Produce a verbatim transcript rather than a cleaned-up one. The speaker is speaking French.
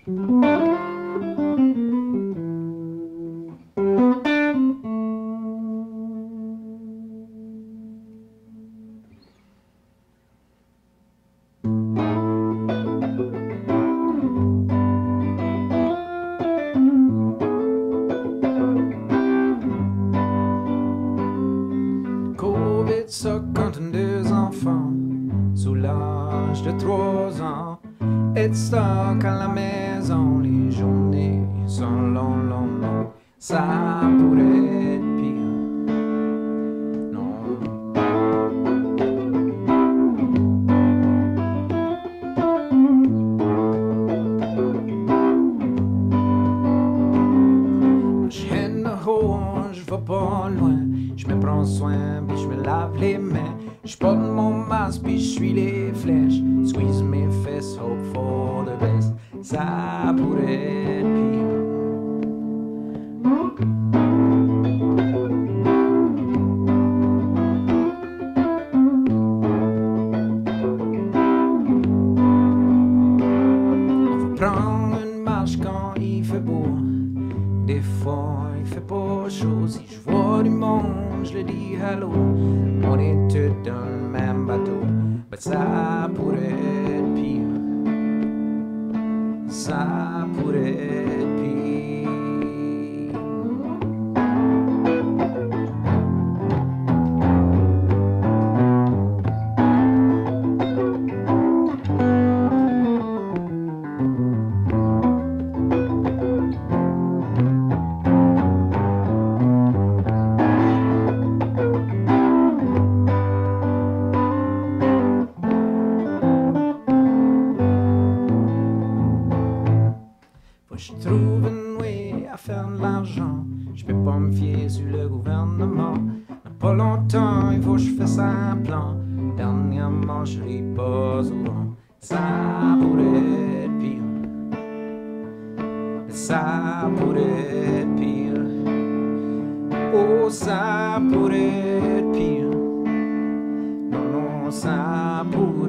Covid ça compte deux enfants sous l'âge de trois ans. Et stock à la maison, les journées sont longs, longs, longs. Ça pourrait être pire. Non. Je henne haut, je vais pas loin. Je me prends soin, puis je me lave les mains. Je porte mon masque, puis je suis les flèches. Squeeze mes fesses, hope for the best. Ça pourrait être pire. On va prendre une marche quand il fait beau. Des fois, il fait pas chaud. Si je vois du monde, je le dis hello. On est tous dans le même bateau. Mais ça pourrait être pire. Ça pourrait être pire. Je trouve une way à faire de l'argent. Je peux pas me fier sur le gouvernement. Mais pas longtemps, il faut que je fasse un plan. Dernièrement, je ris pas souvent. Ça pourrait être pire. Ça pourrait être pire. Oh, ça pourrait être pire. Non, non, ça pourrait